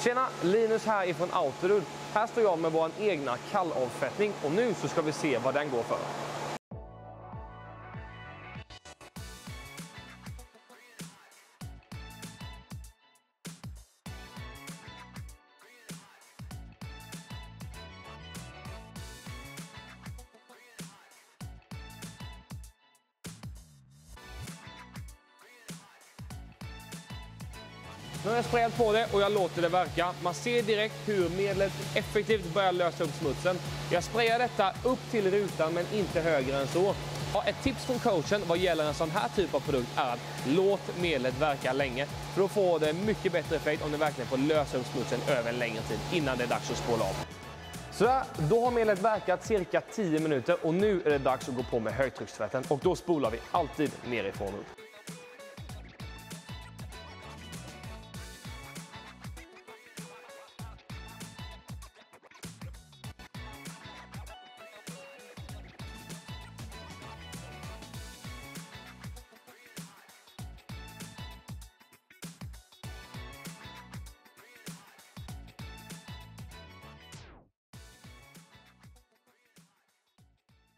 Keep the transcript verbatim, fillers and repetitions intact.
Tjena, Linus här ifrån Autolud. Här står jag med vår egna kallavfettning och nu så ska vi se vad den går för. Nu har jag sprayat på det och jag låter det verka. Man ser direkt hur medlet effektivt börjar lösa upp smutsen. Jag sprayar detta upp till rutan men inte högre än så. Och ett tips från coachen vad gäller en sån här typ av produkt är att låt medlet verka länge. För då får det mycket bättre effekt om det verkligen får lösa upp smutsen över en längre tid innan det är dags att spola av. Så där, då har medlet verkat cirka tio minuter och nu är det dags att gå på med högtryckstvätten och då spolar vi alltid nerifrån upp.